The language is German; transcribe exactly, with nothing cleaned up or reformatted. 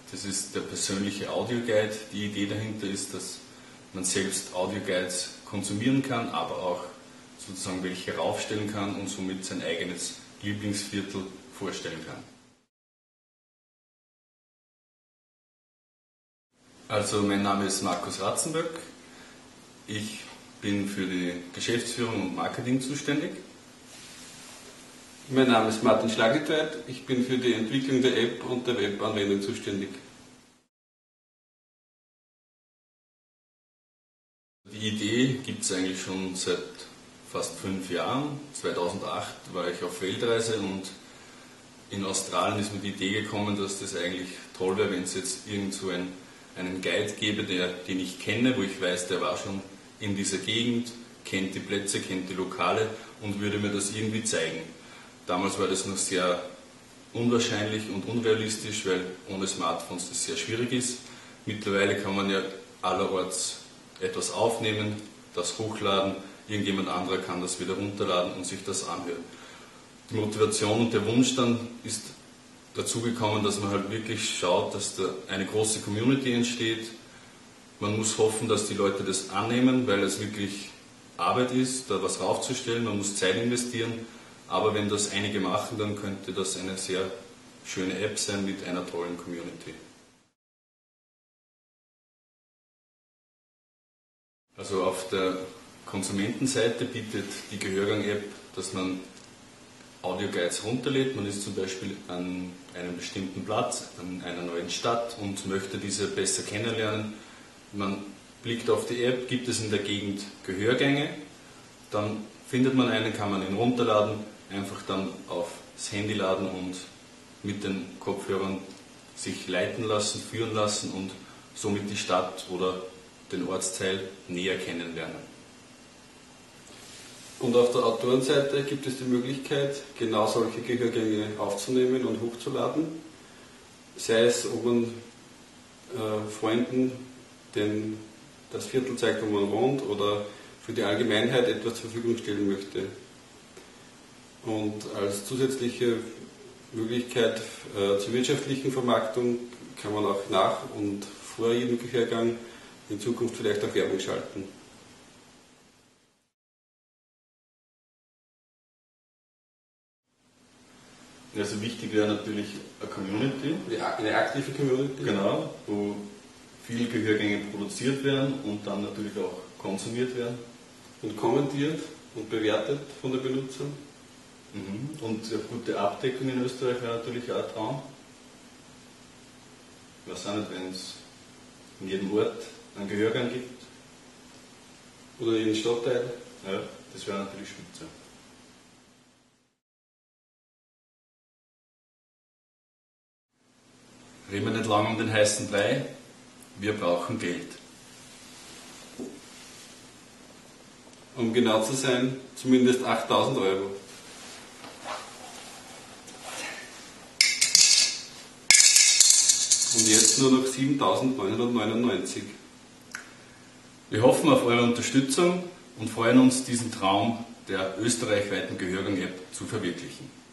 Das ist der persönliche Audioguide. Die Idee dahinter ist, dass man selbst Audioguides konsumieren kann, aber auch sozusagen welche raufstellen kann und somit sein eigenes Lieblingsviertel vorstellen kann. Also mein Name ist Markus Ratzenböck. Ich bin für die Geschäftsführung und Marketing zuständig. Mein Name ist Martin Schlaglitweit. Ich bin für die Entwicklung der App und der Webanwendung zuständig. Die Idee gibt es eigentlich schon seit fast fünf Jahren. zweitausendacht war ich auf Weltreise und in Australien ist mir die Idee gekommen, dass das eigentlich toll wäre, wenn es jetzt irgend so ein, einen Guide gäbe, der, den ich kenne, wo ich weiß, der war schon in dieser Gegend, kennt die Plätze, kennt die Lokale und würde mir das irgendwie zeigen. Damals war das noch sehr unwahrscheinlich und unrealistisch, weil ohne Smartphones das sehr schwierig ist. Mittlerweile kann man ja allerorts etwas aufnehmen, das hochladen, irgendjemand anderer kann das wieder runterladen und sich das anhören. Die Motivation und der Wunsch dann ist dazu gekommen, dass man halt wirklich schaut, dass da eine große Community entsteht. Man muss hoffen, dass die Leute das annehmen, weil es wirklich Arbeit ist, da was raufzustellen, man muss Zeit investieren. Aber wenn das einige machen, dann könnte das eine sehr schöne App sein mit einer tollen Community. Also auf der Konsumentenseite bietet die Gehörgang-App, dass man Audioguides runterlädt. Man ist zum Beispiel an einem bestimmten Platz, an einer neuen Stadt und möchte diese besser kennenlernen. Man blickt auf die App, gibt es in der Gegend Gehörgänge, dann findet man einen, kann man ihn runterladen, einfach dann aufs Handy laden und mit den Kopfhörern sich leiten lassen, führen lassen und somit die Stadt oder den Ortsteil näher kennenlernen. Und auf der Autorenseite gibt es die Möglichkeit, genau solche Gehörgänge aufzunehmen und hochzuladen. Sei es, ob man äh, Freunden den, das Viertel zeigt, wo man wohnt, oder für die Allgemeinheit etwas zur Verfügung stellen möchte. Und als zusätzliche Möglichkeit äh, zur wirtschaftlichen Vermarktung kann man auch nach und vor jedem Gehörgang in Zukunft vielleicht auch Werbung schalten. Also wichtig wäre natürlich eine Community. Eine aktive Community. Genau, wo viele Gehörgänge produziert werden und dann natürlich auch konsumiert werden. Und kommentiert und bewertet von den Benutzern. Mhm. Und eine gute Abdeckung in Österreich wäre natürlich auch ein Traum. Ich weiß auch nicht, wenn es in jedem Ort einen Gehörgang gibt. Oder in jedem Stadtteil. Ja, das wäre natürlich spitze. Reden wir nicht lange um den heißen Brei. Wir brauchen Geld. Um genau zu sein, zumindest achttausend Euro. Und jetzt nur noch siebentausendneunhundertneunundneunzig. Wir hoffen auf eure Unterstützung und freuen uns, diesen Traum der österreichweiten Gehörgang-App zu verwirklichen.